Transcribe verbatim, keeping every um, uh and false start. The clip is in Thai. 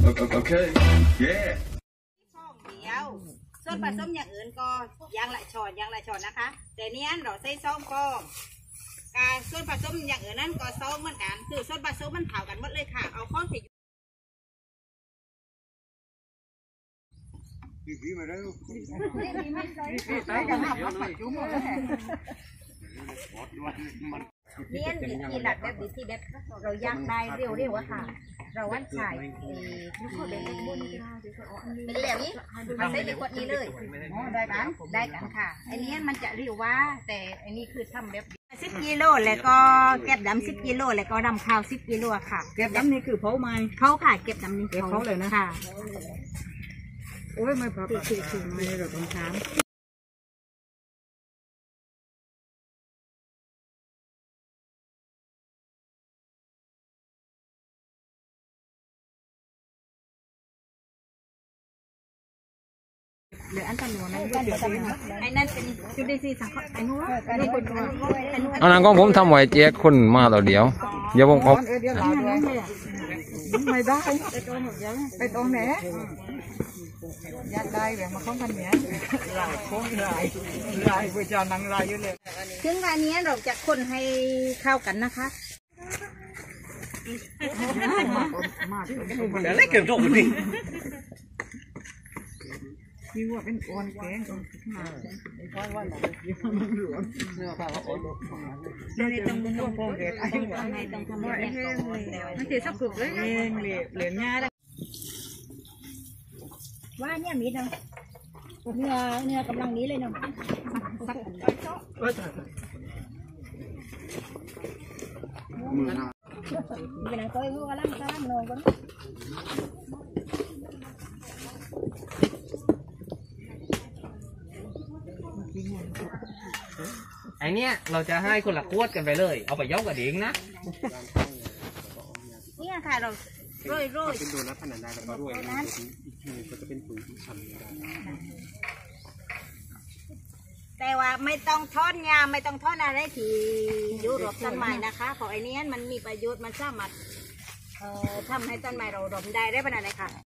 โอเคเย้ช่องเดียวส่วนผสมอย่างอื่นก็ยางละช้อนยางละช้อนนะคะแต่เนี้ยเราใส่ซองฟองการส่วนผสมอย่างอื่นนั้นก็ซองเหมือนกันคือส่วนผสมมันเผากันหมดเลยค่ะเอาข้อนไปดีๆมาได้ลูกดีๆไม่ใช่เนียนมีหลักแบบดีที่แบบเราอยากได้เร็วๆอะค่ะเราวันฉายเป็นเหลวนี้มาใส่ในขวดนี้เลยได้กันได้กันค่ะอันนี้มันจะเรียวว่าแต่อันนี้คือทำแบบสิบกิโลแล้วก็เก็บดำสิบกิโลแล้วก็ดำข้าวสิบกิโลค่ะเก็บดำนี่คือเผาไหมเผาค่ะเก็บดำนี่เก็บเผาเลยนะค่ะโอ้ยไม่พอคือคือคือไม่ได้แบบต้องถามเหลืออันตันหนูนั่นไอ้นั่นเป็นจุดเด่นสีสังเคราะห์ไอ้นู้นไอ้นู้นไอ้นู้นอันนั้นก็ผมทำไว้แจกคนมาต่อเดียวเดี๋ยวผมเอาเดี๋ยวเราด้วยไม่ได้ไปตรงไหนไปตรงไหนยัดได้แบบมาข้องกันเนี้ยลายโค้งลายลายไปจานังลายเยอะเลยถึงวันนี้เราจะคนให้เข้ากันนะคะเดี๋ยวเล่นเกมจบดินี่ว่าเป็นอ่อนแกงของข้าวไอ้ก้อนว่าหนักยิ่งมันเหลืองเนื้อปลาอ่อนลงเราต้องต้องโป่งเด็ดไอ้ทำไมต้องทำให้แห้งเลยมันจะสักกลุ่มเลยเองเหลี่ยเหลี่ยง่ายว่าเนี่ยมีเนาะเนื้อเนื้อกำลังนี้เลยเนาะเป็นอะไรก็ไอ้พวกกำลังกำลังนอนกันไอเนี้ยเราจะให้คนละขวดกันไปเลยเอาไปยกกับเด็กนะนี่ค่ะเราโรยโรยเป็นโดนัทขนาดใดแล้วก็ด้วยนั้นก็จะเป็นปุ๋ยฉ่ำแต่ว่าไม่ต้องทอดงาไม่ต้องทอดอะไรที่ยุโรปต้นไม้นะคะของไอ้นี้มันมีประโยชน์มันสามารถทำให้ต้นไม้เราดมได้ได้ขนาดไหนค่ะ